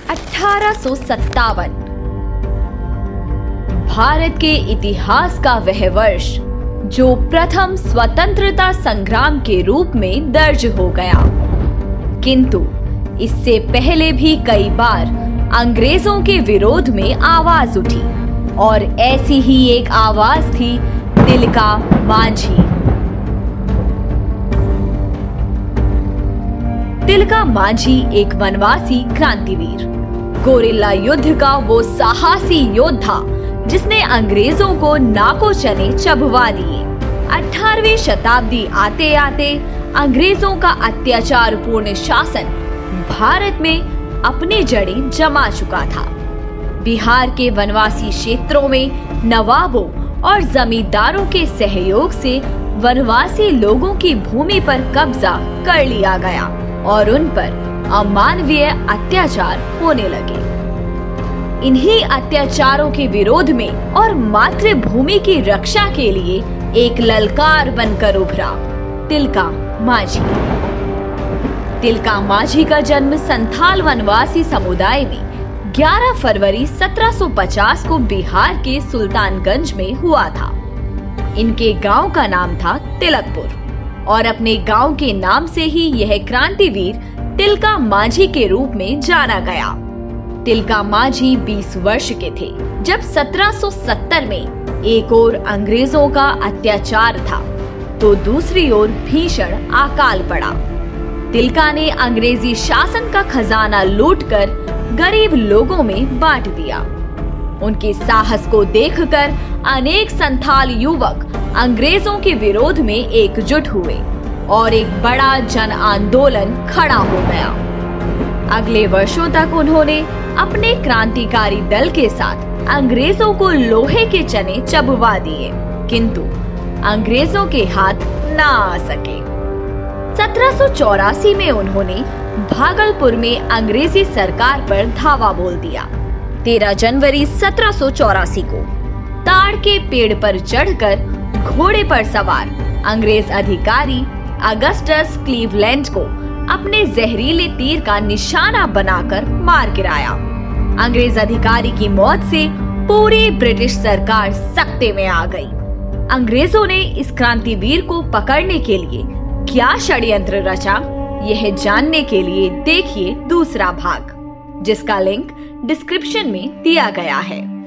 1857 भारत के इतिहास का वह वर्ष जो प्रथम स्वतंत्रता संग्राम के रूप में दर्ज हो गया, किंतु इससे पहले भी कई बार अंग्रेजों के विरोध में आवाज उठी और ऐसी ही एक आवाज थी तिलका मांझी। तिलका मांझी एक वनवासी क्रांतिवीर, गोरिल्ला युद्ध का वो साहसी योद्धा जिसने अंग्रेजों को नाको चने चबवा दिए। 18वीं शताब्दी आते आते अंग्रेजों का अत्याचार पूर्ण शासन भारत में अपनी जड़ें जमा चुका था। बिहार के वनवासी क्षेत्रों में नवाबों और जमींदारों के सहयोग से वनवासी लोगों की भूमि पर कब्जा कर लिया गया और उन पर अमानवीय अत्याचार होने लगे। इन्हीं अत्याचारों के विरोध में और मातृभूमि की रक्षा के लिए एक ललकार बनकर उभरा तिलका मांझी। तिलका मांझी का जन्म संथाल वनवासी समुदाय में 11 फरवरी 1750 को बिहार के सुल्तानगंज में हुआ था। इनके गांव का नाम था तिलकपुर और अपने गांव के नाम से ही यह क्रांतिवीर तिलका मांझी के रूप में जाना गया। तिलका मांझी 20 वर्ष के थे जब 1770 में एक ओर अंग्रेजों का अत्याचार था तो दूसरी ओर भीषण अकाल पड़ा। तिलका ने अंग्रेजी शासन का खजाना लूटकर गरीब लोगों में बांट दिया। उनके साहस को देखकर अनेक संथाल युवक अंग्रेजों के विरोध में एकजुट हुए और एक बड़ा जन आंदोलन खड़ा हो गया। अगले वर्षों तक उन्होंने अपने क्रांतिकारी दल के साथ अंग्रेजों को लोहे के चने चबवा दिए, किंतु अंग्रेजों के हाथ ना आ सके। 1784 में उन्होंने भागलपुर में अंग्रेजी सरकार पर धावा बोल दिया। 13 जनवरी 1784 को ताड़ के पेड़ पर चढ़कर घोड़े पर सवार अंग्रेज अधिकारी अगस्टस क्लीवलैंड को अपने जहरीले तीर का निशाना बनाकर मार गिराया। अंग्रेज अधिकारी की मौत से पूरी ब्रिटिश सरकार सकते में आ गई। अंग्रेजों ने इस क्रांतिवीर को पकड़ने के लिए क्या षड्यंत्र रचा, यह जानने के लिए देखिए दूसरा भाग, जिसका लिंक डिस्क्रिप्शन में दिया गया है।